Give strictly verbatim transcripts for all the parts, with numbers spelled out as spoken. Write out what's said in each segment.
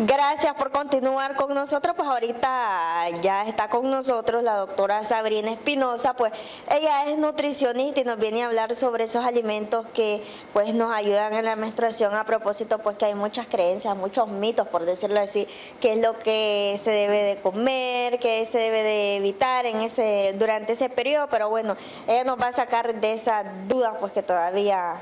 Gracias por continuar con nosotros. Pues ahorita ya está con nosotros la doctora Sabrina Espinosa. Pues ella es nutricionista y nos viene a hablar sobre esos alimentos que pues nos ayudan en la menstruación. A propósito, pues que hay muchas creencias, muchos mitos, por decirlo así, qué es lo que se debe de comer, qué se debe de evitar en ese durante ese periodo. Pero bueno, ella nos va a sacar de esas dudas pues que todavía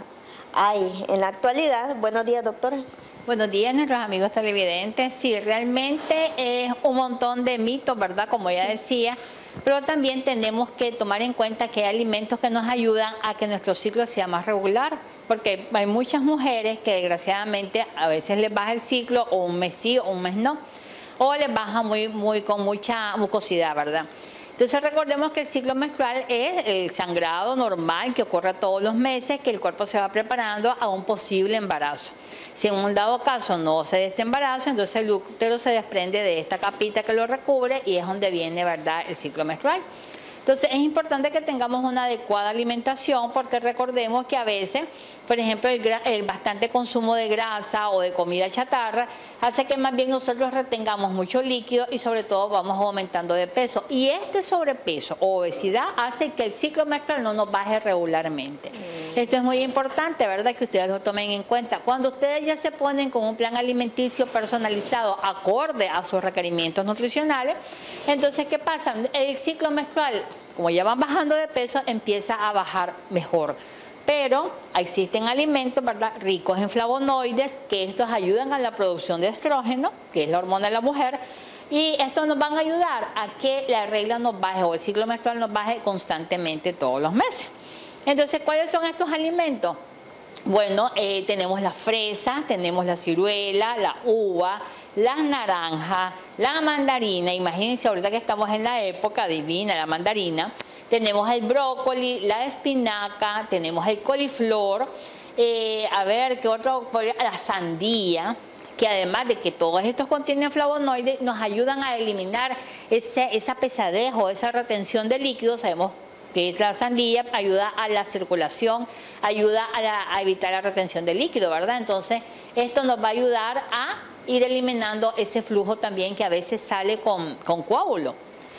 hay en la actualidad. Buenos días, doctora. Buenos días, nuestros amigos televidentes. Sí, realmente es un montón de mitos, ¿verdad? Como ya decía, pero también tenemos que tomar en cuenta que hay alimentos que nos ayudan a que nuestro ciclo sea más regular, porque hay muchas mujeres que desgraciadamente a veces les baja el ciclo, o un mes sí o un mes no, o les baja muy, muy, con mucha mucosidad, ¿verdad? Entonces recordemos que el ciclo menstrual es el sangrado normal que ocurre todos los meses, que el cuerpo se va preparando a un posible embarazo. Si en un dado caso no se da este embarazo, entonces el útero se desprende de esta capita que lo recubre y es donde viene, ¿verdad?, el ciclo menstrual. Entonces es importante que tengamos una adecuada alimentación, porque recordemos que a veces, por ejemplo, el, el bastante consumo de grasa o de comida chatarra hace que más bien nosotros retengamos mucho líquido y sobre todo vamos aumentando de peso. Y este sobrepeso o obesidad hace que el ciclo menstrual no nos baje regularmente. Mm. Esto es muy importante, ¿verdad?, que ustedes lo tomen en cuenta. Cuando ustedes ya se ponen con un plan alimenticio personalizado acorde a sus requerimientos nutricionales, entonces, ¿qué pasa? El ciclo menstrual, como ya van bajando de peso, empieza a bajar mejor. Pero existen alimentos, ¿verdad?, ricos en flavonoides, que estos ayudan a la producción de estrógeno, que es la hormona de la mujer, y estos nos van a ayudar a que la regla nos baje o el ciclo menstrual nos baje constantemente todos los meses. Entonces, ¿cuáles son estos alimentos? Bueno, eh, tenemos la fresa, tenemos la ciruela, la uva, las naranjas, la mandarina. Imagínense ahorita que estamos en la época divina, la mandarina. Tenemos el brócoli, la espinaca, tenemos el coliflor, eh, a ver, ¿qué otro? La sandía, que además de que todos estos contienen flavonoides, nos ayudan a eliminar ese, esa pesadez o esa retención de líquidos. Sabemos que la sandía ayuda a la circulación, ayuda a, la, a evitar la retención de líquido, ¿verdad? Entonces, esto nos va a ayudar a ir eliminando ese flujo también que a veces sale con, con coágulo.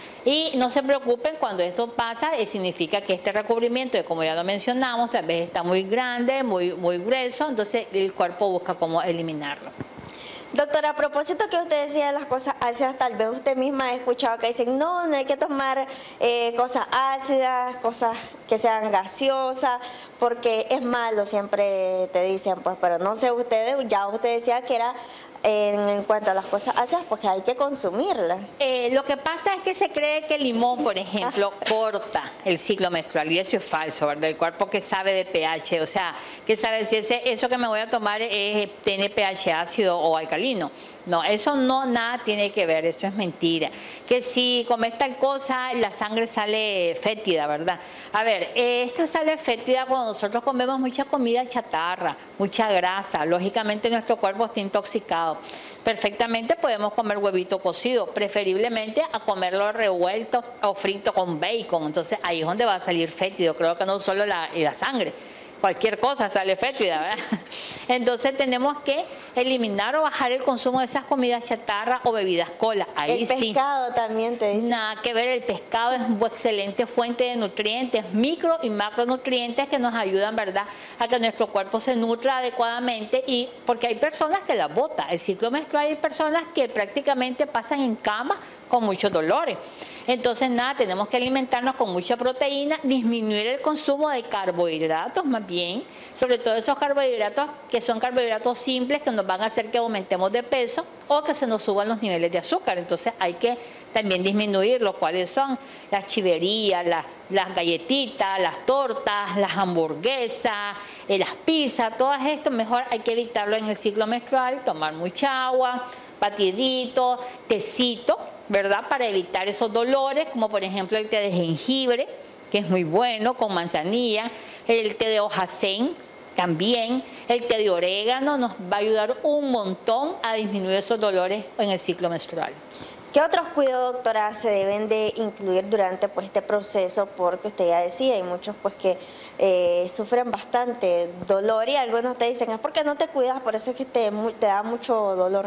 Y no se preocupen, cuando esto pasa, eh, significa que este recubrimiento, como ya lo mencionamos, tal vez está muy grande, muy, muy grueso, entonces el cuerpo busca cómo eliminarlo. Doctora, a propósito que usted decía de las cosas ácidas, tal vez usted misma ha escuchado que dicen, no, no hay que tomar eh, cosas ácidas, cosas que sean gaseosas, porque es malo, siempre te dicen, pues, pero no sé, ustedes, ya usted decía que era en, en cuanto a las cosas ácidas, pues hay que consumirlas. Eh, lo que pasa es que se cree que el limón, por ejemplo, ah. corta el ciclo menstrual, y eso es falso, ¿verdad? El cuerpo que sabe de pH, o sea, que sabe si ese, eso que me voy a tomar es, tiene pH ácido o alcalino. No, eso no, nada tiene que ver, eso es mentira. Que si comes tal cosa, la sangre sale fétida, ¿verdad? A ver, esta sale fétida cuando nosotros comemos mucha comida chatarra, mucha grasa. Lógicamente nuestro cuerpo está intoxicado. Perfectamente podemos comer huevito cocido, preferiblemente a comerlo revuelto o frito con bacon. Entonces ahí es donde va a salir fétido. Creo que no solo la, la sangre. Cualquier cosa sale fétida, ¿verdad? Entonces tenemos que eliminar o bajar el consumo de esas comidas chatarra o bebidas cola. Ahí el sí. pescado también te dice. Nada que ver, el pescado es una excelente fuente de nutrientes, micro y macronutrientes que nos ayudan, ¿verdad?, a que nuestro cuerpo se nutra adecuadamente, y porque hay personas que las botan. El ciclo menstrual, hay personas que prácticamente pasan en cama con muchos dolores. Entonces, nada, tenemos que alimentarnos con mucha proteína, disminuir el consumo de carbohidratos más bien, sobre todo esos carbohidratos que son carbohidratos simples que nos van a hacer que aumentemos de peso o que se nos suban los niveles de azúcar. Entonces, hay que también disminuirlos. ¿Cuáles son? Las chiverías, las, las galletitas, las tortas, las hamburguesas, eh, las pizzas, todo esto mejor hay que evitarlo en el ciclo menstrual, tomar mucha agua, batidito, tecito, ¿verdad?, para evitar esos dolores, como por ejemplo el té de jengibre, que es muy bueno, con manzanilla, el té de hoja zen también, el té de orégano nos va a ayudar un montón a disminuir esos dolores en el ciclo menstrual. ¿Qué otros cuidados, doctora, se deben de incluir durante pues, este proceso? Porque usted ya decía, hay muchos pues que eh, sufren bastante dolor y algunos te dicen, es porque no te cuidas, por eso es que te, te da mucho dolor.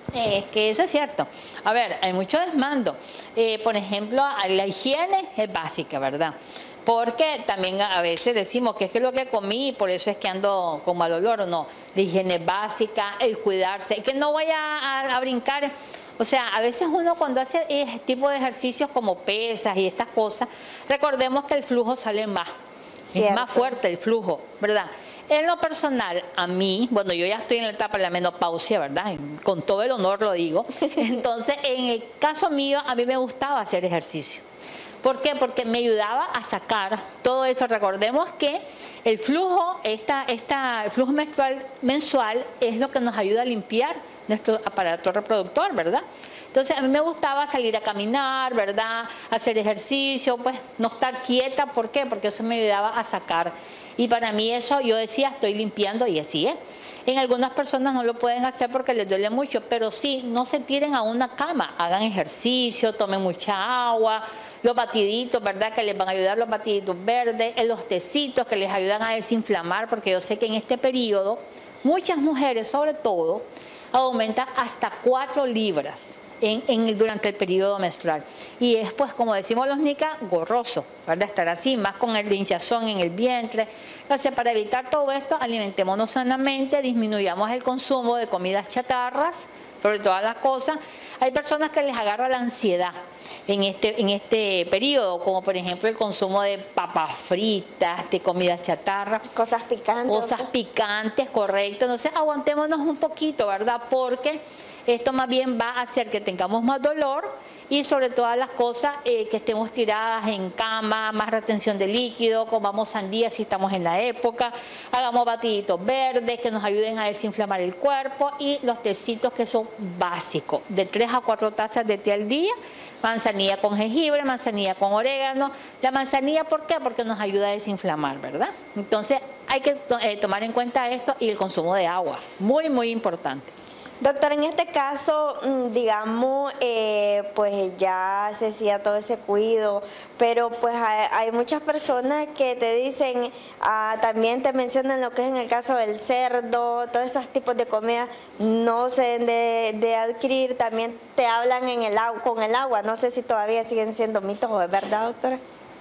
Es que eso es cierto. A ver, hay mucho desmando. Eh, por ejemplo, la higiene es básica, ¿verdad? Porque también a veces decimos que es que lo que comí y por eso es que ando con mal olor o no. La higiene es básica, el cuidarse, que no vaya a, a brincar. O sea, a veces uno cuando hace este tipo de ejercicios como pesas y estas cosas, recordemos que el flujo sale más. Cierto. Es más fuerte el flujo, ¿verdad? En lo personal, a mí, bueno, yo ya estoy en la etapa de la menopausia, ¿verdad? Con todo el honor lo digo. Entonces, en el caso mío, a mí me gustaba hacer ejercicio. ¿Por qué? Porque me ayudaba a sacar todo eso. Recordemos que el flujo, esta, esta, el flujo menstrual mensual es lo que nos ayuda a limpiar nuestro aparato reproductor, ¿verdad? Entonces a mí me gustaba salir a caminar, ¿verdad? Hacer ejercicio, pues no estar quieta. ¿Por qué? Porque eso me ayudaba a sacar. Y para mí eso, yo decía, estoy limpiando y así es. En algunas personas no lo pueden hacer porque les duele mucho, pero sí, no se tiren a una cama, hagan ejercicio, tomen mucha agua, los batiditos, ¿verdad? Que les van a ayudar los batiditos verdes, los tecitos que les ayudan a desinflamar, porque yo sé que en este periodo muchas mujeres, sobre todo, aumentan hasta cuatro libras. En, en, durante el periodo menstrual. Y es, pues, como decimos los nicas, gorroso, ¿verdad? Estar así, más con el hinchazón en el vientre. Entonces, para evitar todo esto, alimentémonos sanamente, disminuyamos el consumo de comidas chatarras, sobre todas las cosas. Hay personas que les agarra la ansiedad en este, en este periodo, como por ejemplo el consumo de papas fritas, de comidas chatarras. Cosas picantes. Cosas picantes, correcto. Entonces, aguantémonos un poquito, ¿verdad? Porque esto más bien va a hacer que tengamos más dolor y sobre todas las cosas eh, que estemos tiradas en cama, más retención de líquido, comamos sandía si estamos en la época, hagamos batiditos verdes que nos ayuden a desinflamar el cuerpo y los tecitos que son básicos, de tres a cuatro tazas de té al día, manzanilla con jengibre, manzanilla con orégano. La manzanilla, ¿por qué? Porque nos ayuda a desinflamar, ¿verdad? Entonces hay que eh, tomar en cuenta esto y el consumo de agua, muy, muy importante. Doctor, en este caso, digamos, eh, pues ya se hacía todo ese cuidado, pero pues hay, hay muchas personas que te dicen, ah, también te mencionan lo que es en el caso del cerdo, todos esos tipos de comida no se deben de, de adquirir, también te hablan en el agua, con el agua, no sé si todavía siguen siendo mitos o es verdad, doctora.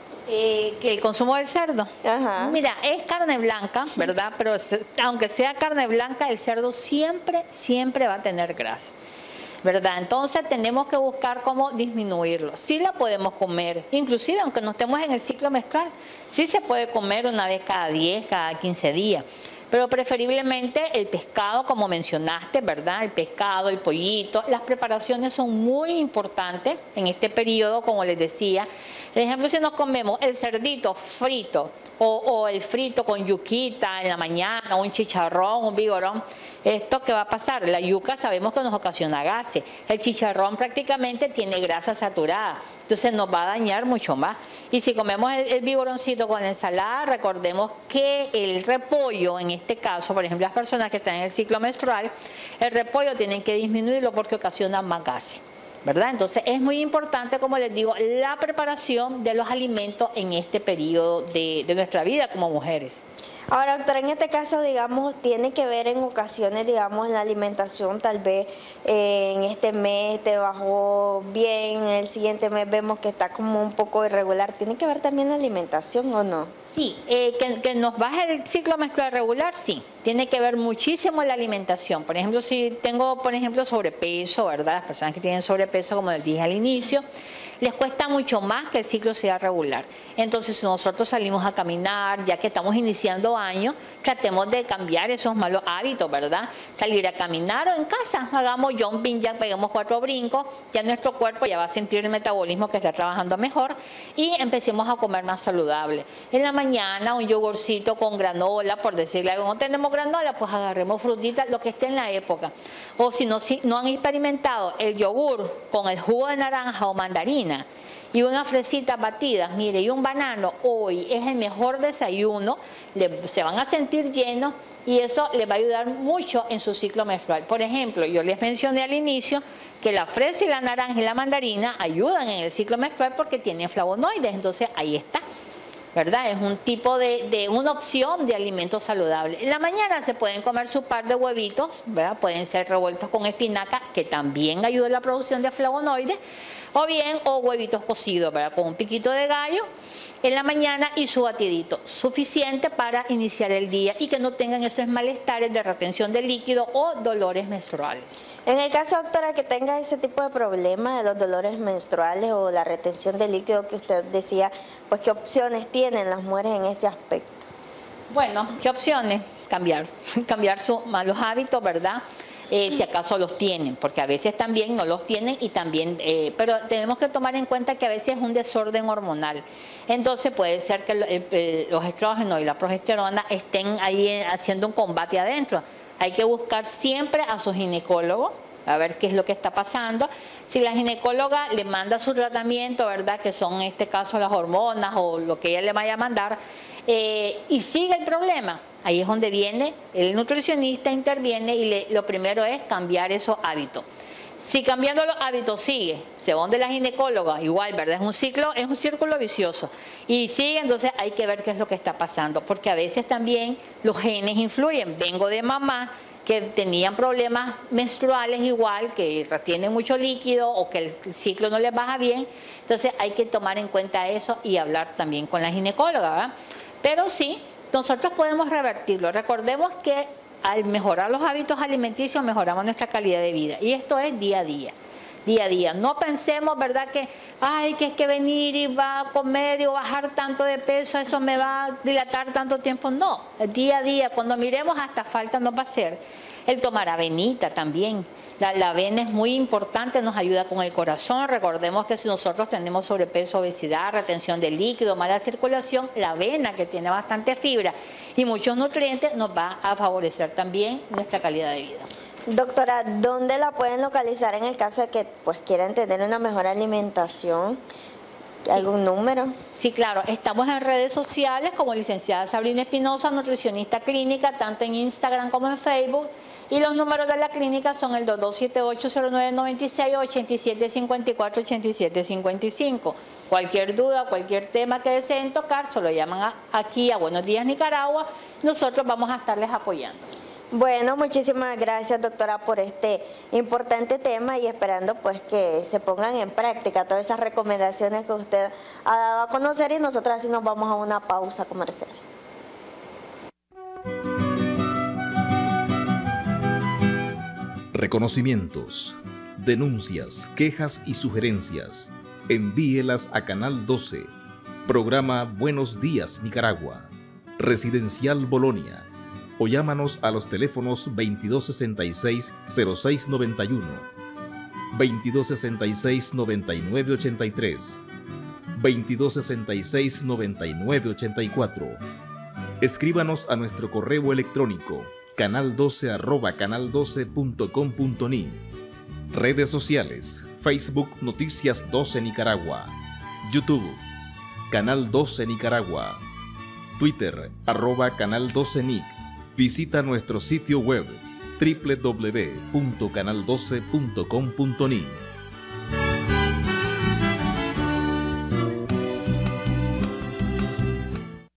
Eh, que el consumo del cerdo. Ajá. Mira, es carne blanca, ¿verdad? Pero aunque sea carne blanca, el cerdo siempre, siempre va a tener grasa, ¿verdad? Entonces tenemos que buscar cómo disminuirlo. Sí la podemos comer, inclusive aunque no estemos en el ciclo menstrual, sí se puede comer una vez cada diez, cada quince días. Pero preferiblemente el pescado, como mencionaste, ¿verdad? El pescado, el pollito, las preparaciones son muy importantes en este periodo, como les decía. Por ejemplo, si nos comemos el cerdito frito o, o el frito con yuquita en la mañana, un chicharrón, un vigorón, ¿esto qué va a pasar? La yuca sabemos que nos ocasiona gases. El chicharrón prácticamente tiene grasa saturada, entonces nos va a dañar mucho más. Y si comemos el, el vigoroncito con ensalada, recordemos que el repollo, en este caso, por ejemplo, las personas que están en el ciclo menstrual, el repollo tienen que disminuirlo porque ocasiona más gases, ¿verdad? Entonces es muy importante, como les digo, la preparación de los alimentos en este periodo de, de nuestra vida como mujeres. Ahora, doctora, en este caso, digamos, tiene que ver en ocasiones, digamos, en la alimentación, tal vez eh, en este mes te bajó bien, en el siguiente mes vemos que está como un poco irregular. ¿Tiene que ver también la alimentación o no? Sí, eh, que, que nos baje el ciclo menstrual regular, sí. Tiene que ver muchísimo la alimentación. Por ejemplo, si tengo, por ejemplo, sobrepeso, ¿verdad? Las personas que tienen sobrepeso, como les dije al inicio, les cuesta mucho más que el ciclo sea regular. Entonces, si nosotros salimos a caminar, ya que estamos iniciando año, tratemos de cambiar esos malos hábitos, ¿verdad? Salir a caminar o en casa, hagamos jumping jack, peguemos cuatro brincos, ya nuestro cuerpo ya va a sentir el metabolismo que está trabajando mejor y empecemos a comer más saludable. En la mañana, un yogurcito con granola, por decirle algo, no tenemos granola, pues agarremos frutitas, lo que esté en la época. O si no, si no han experimentado el yogur con el jugo de naranja o mandarina, y una fresita batida, mire, y un banano, hoy es el mejor desayuno, le, se van a sentir llenos y eso les va a ayudar mucho en su ciclo menstrual. Por ejemplo, yo les mencioné al inicio que la fresa y la naranja y la mandarina ayudan en el ciclo menstrual porque tienen flavonoides, entonces ahí está. ¿verdad? Es un tipo de, de una opción de alimento saludable. En la mañana se pueden comer su par de huevitos, ¿verdad? Pueden ser revueltos con espinaca, que también ayuda a la producción de flavonoides, o bien, o huevitos cocidos, ¿verdad? Con un piquito de gallo en la mañana y su batidito, suficiente para iniciar el día y que no tengan esos malestares de retención de líquido o dolores menstruales. En el caso, doctora, que tenga ese tipo de problema de los dolores menstruales o la retención de líquido que usted decía, pues ¿qué opciones tienen las mujeres en este aspecto? Bueno, ¿qué opciones? Cambiar, cambiar sus malos hábitos, ¿verdad? Eh, si acaso los tienen, porque a veces también no los tienen y también, eh, pero tenemos que tomar en cuenta que a veces es un desorden hormonal. Entonces puede ser que eh, eh, los estrógenos y la progesterona estén ahí eh, haciendo un combate adentro. Hay que buscar siempre a su ginecólogo, a ver qué es lo que está pasando. Si la ginecóloga le manda su tratamiento, ¿verdad? Que son en este caso las hormonas o lo que ella le vaya a mandar, eh, y sigue el problema, ahí es donde viene el nutricionista, interviene y le, lo primero es cambiar esos hábitos. Si cambiando los hábitos sigue, se va donde la ginecóloga, igual, ¿verdad? Es un ciclo, es un círculo vicioso. Y sigue, entonces hay que ver qué es lo que está pasando, porque a veces también los genes influyen. Vengo de mamá que tenían problemas menstruales igual, que retienen mucho líquido o que el ciclo no les baja bien. Entonces hay que tomar en cuenta eso y hablar también con la ginecóloga, ¿verdad? Pero sí, nosotros podemos revertirlo. Recordemos que al mejorar los hábitos alimenticios mejoramos nuestra calidad de vida y esto es día a día, día a día. No pensemos, ¿verdad? Que ay, que es que venir y va a comer y bajar tanto de peso, eso me va a dilatar tanto tiempo. No, día a día, cuando miremos hasta falta nos va a hacer. El tomar avenita también. La, la avena es muy importante, nos ayuda con el corazón. Recordemos que si nosotros tenemos sobrepeso, obesidad, retención de líquido, mala circulación, la avena, que tiene bastante fibra y muchos nutrientes, nos va a favorecer también nuestra calidad de vida. Doctora, ¿dónde la pueden localizar en el caso de que pues quieran tener una mejor alimentación? ¿Algún sí. número? Sí, claro. Estamos en redes sociales como licenciada Sabrina Espinosa, nutricionista clínica, tanto en Instagram como en Facebook. Y los números de la clínica son el dos dos siete ocho, cero nueve nueve seis, ocho siete cinco cuatro, ocho siete cinco cinco. Cualquier duda, cualquier tema que deseen tocar, solo llaman a, aquí a Buenos Días Nicaragua. Nosotros vamos a estarles apoyando. Bueno, muchísimas gracias, doctora, por este importante tema y esperando pues que se pongan en práctica todas esas recomendaciones que usted ha dado a conocer y nosotros así nos vamos a una pausa comercial. Reconocimientos, denuncias, quejas y sugerencias. Envíelas a Canal doce, programa Buenos Días Nicaragua, Residencial Bolonia, o llámanos a los teléfonos veintidós sesenta y seis, cero seis noventa y uno, veintidós sesenta y seis, noventa y nueve ochenta y tres, veintidós sesenta y seis, noventa y nueve ochenta y cuatro. Escríbanos a nuestro correo electrónico canal doce arroba canal doce punto com punto ni. Redes sociales: Facebook Noticias doce Nicaragua, YouTube Canal doce Nicaragua, Twitter arroba Canal doce Nic. Visita nuestro sitio web doble u doble u doble u punto canal doce punto com punto ni.